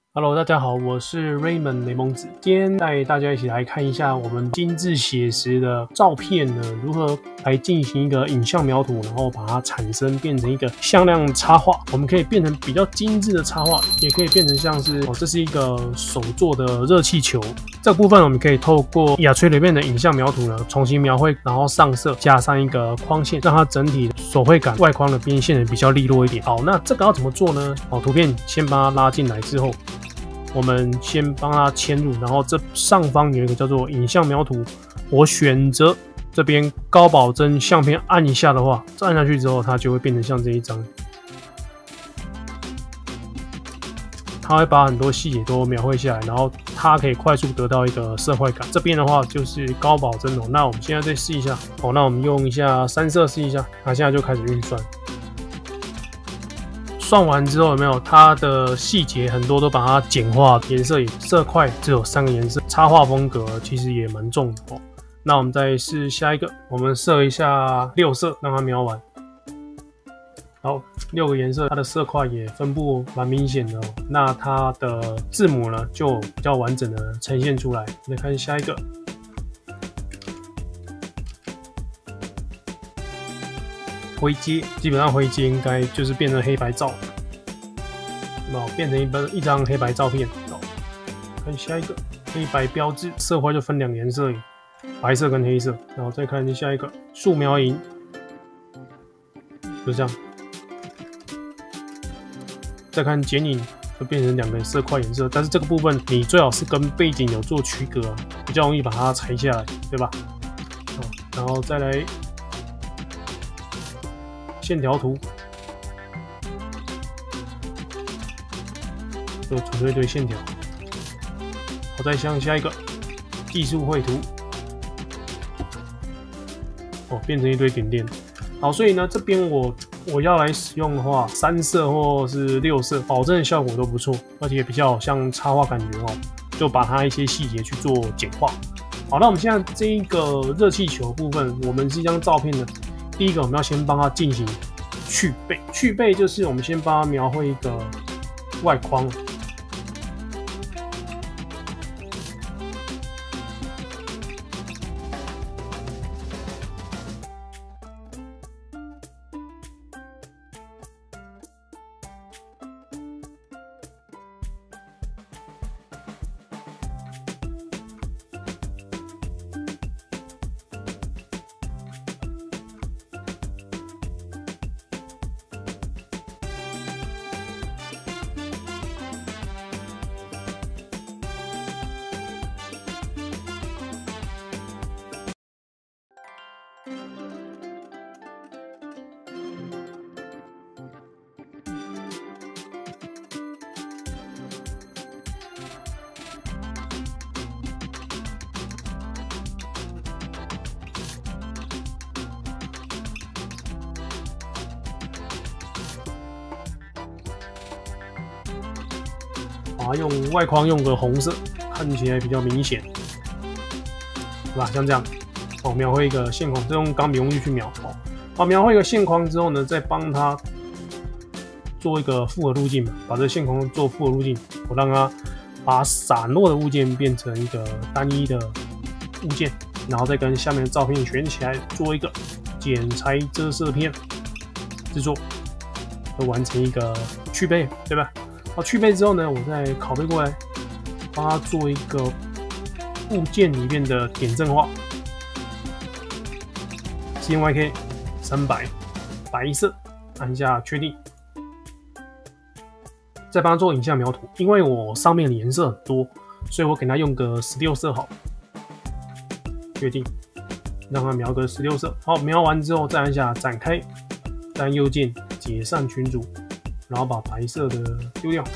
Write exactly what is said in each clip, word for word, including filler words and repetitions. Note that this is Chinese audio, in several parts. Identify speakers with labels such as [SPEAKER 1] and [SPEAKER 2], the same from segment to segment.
[SPEAKER 1] Hello， 大家好，我是 Raymond 雷蒙子，今天带大家一起来看一下我们精致写实的照片呢，如何来进行一个影像描图，然后把它产生变成一个向量插画。我们可以变成比较精致的插画，也可以变成像是哦，这是一个手做的热气球。这个部分我们可以透过亚垂里面的影像描图呢，重新描绘，然后上色，加上一个框线，让它整体的手绘感、外框的边线比较利落一点。好，那这个要怎么做呢？哦，图片先把它拉进来之后。我们先帮它嵌入，然后这上方有一个叫做影像描图，我选择这边高保真相片按一下的话，按下去之后，它就会变成像这一张，它会把很多细节都描绘下来，然后它可以快速得到一个色块感。这边的话就是高保真哦，那我们现在再试一下哦，那我们用一下三色试一下，那现在就开始运算。算完之后有没有它的细节很多都把它简化，颜色也色块只有三个颜色，插画风格其实也蛮重的哦。那我们再试下一个，我们设一下六色，让它描完。好，六个颜色，它的色块也分布蛮明显的哦。那它的字母呢就比较完整的呈现出来。再看下一个。灰阶基本上灰阶应该就是变成黑白照，哦，变成一本一张黑白照片。哦，看下一个黑白标志，色块就分两颜色，白色跟黑色。然后再看下一个素描银，就这样。再看剪影，就变成两个色块颜色，但是这个部分你最好是跟背景有做区隔，比较容易把它裁下来，对吧？哦，然后再来。线条图就纯粹一堆线条，好，再像下一个技术绘图，哦，变成一堆点点。好，所以呢，这边我我要来使用的话，三色或是六色，保证效果都不错，而且比较像插画感觉哦，就把它一些细节去做简化。好，那我们现在这一个热气球部分，我们是一张照片的。第一个，我们要先帮它进行去背，去背就是我们先帮它描绘一个外框。把它用外框用个红色，看起来比较明显，对吧？像这样，哦，描绘一个线框，再用钢笔工具去描。哦，好，描绘一个线框之后呢，再帮它做一个复合路径嘛，把这线框做复合路径，我让它把散落的物件变成一个单一的物件，然后再跟下面的照片选起来，做一个剪裁遮色片制作，就完成一个去背，对吧？好，去背之后呢，我再拷贝过来，帮它做一个物件里面的点阵化 ，C M Y K 三百白色，按下确定，再帮它做影像描图。因为我上面的颜色很多，所以我给它用个十六色好，确定，让它描个十六色。好，描完之后再按下展开，再按右键解散群组。然后把白色的丢掉，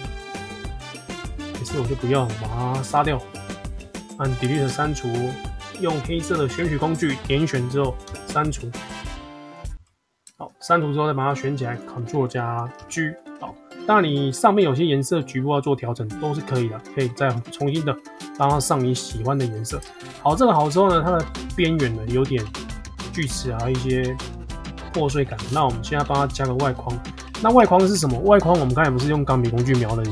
[SPEAKER 1] 白色我就不要了，把它杀掉。按 Delete 删除，用黑色的选取工具点选之后删除。好，删除之后再把它选起来 ，Ctrl 加 G。好，当然你上面有些颜色局部要做调整都是可以的，可以再重新的让它上你喜欢的颜色。好，这个好之后呢，它的边缘呢有点锯齿啊，一些破碎感。那我们现在帮它加个外框。那外框是什么？外框我们刚才不是用钢笔工具描的很辛苦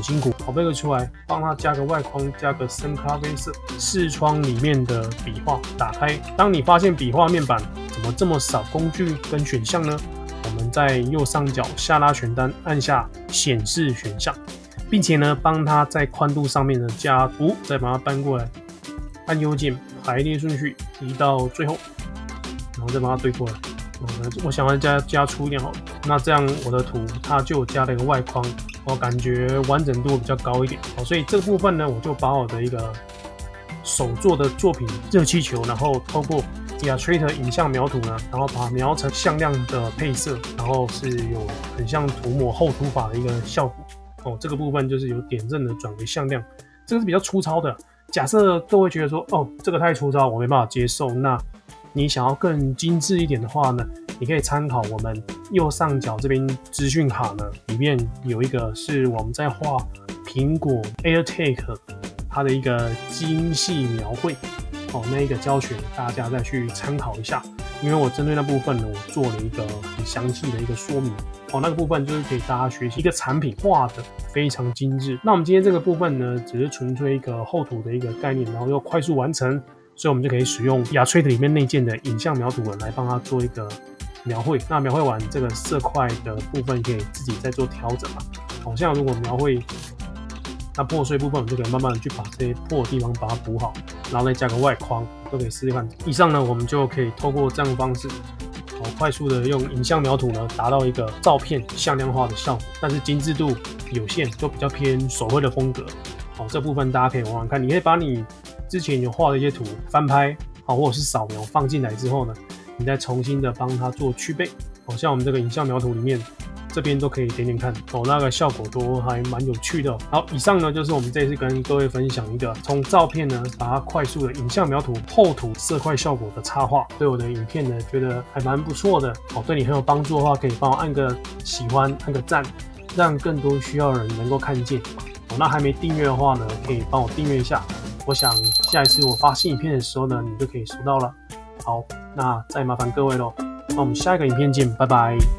[SPEAKER 1] 拷贝壳出来，帮它加个外框，加个深咖啡色。视窗里面的笔画打开，当你发现笔画面板怎么这么少工具跟选项呢？我们在右上角下拉选单，按下显示选项，并且呢，帮它在宽度上面呢加图，再把它搬过来，按右键排列顺序移到最后，然后再把它对过来。我想要加加粗一点好了，那这样我的图它就加了一个外框，我感觉完整度比较高一点。好，所以这个部分呢，我就把我的一个手做的作品热气球，然后透过 Illustrator 影像描图呢，然后把它描成向量的配色，然后是有很像涂抹厚涂法的一个效果。哦，这个部分就是有点阵的转为向量，这个是比较粗糙的。假设各位觉得说，哦，这个太粗糙，我没办法接受，那你想要更精致一点的话呢，你可以参考我们右上角这边资讯卡呢，里面有一个是我们在画苹果 AirTag 它的一个精细描绘。哦，那一个教学大家再去参考一下，因为我针对那部分呢，我做了一个很详细的一个说明。哦，那个部分就是给大家学习一个产品画的非常精致。那我们今天这个部分呢，只是纯粹一个厚图的一个概念，然后又快速完成，所以我们就可以使用 Illustrator 里面内建的影像描图文来帮它做一个描绘。那描绘完这个色块的部分，可以自己再做调整嘛。好像如果描绘那破碎部分，我们就可以慢慢的去把这些破的地方把它补好，然后再加个外框，都可以试试看。以上呢，我们就可以透过这样的方式，好快速的用影像描图呢，达到一个照片向量化的效果，但是精致度有限，就比较偏手绘的风格。好，这部分大家可以玩玩看，你可以把你之前有画的一些图翻拍，好，或者是扫描放进来之后呢，你再重新的帮它做区别。好，像我们这个影像描图里面。这边都可以点点看哦，那个效果都还蛮有趣的哦。好，以上呢就是我们这次跟各位分享一个从照片呢把它快速的影像描图、厚图、色块效果的插画。对我的影片呢觉得还蛮不错的哦，对你很有帮助的话，可以帮我按个喜欢、按个赞，让更多需要的人能够看见。哦，那还没订阅的话呢，可以帮我订阅一下。我想下一次我发新影片的时候呢，你就可以收到了。好，那再麻烦各位咯，那我们下一个影片见，拜拜。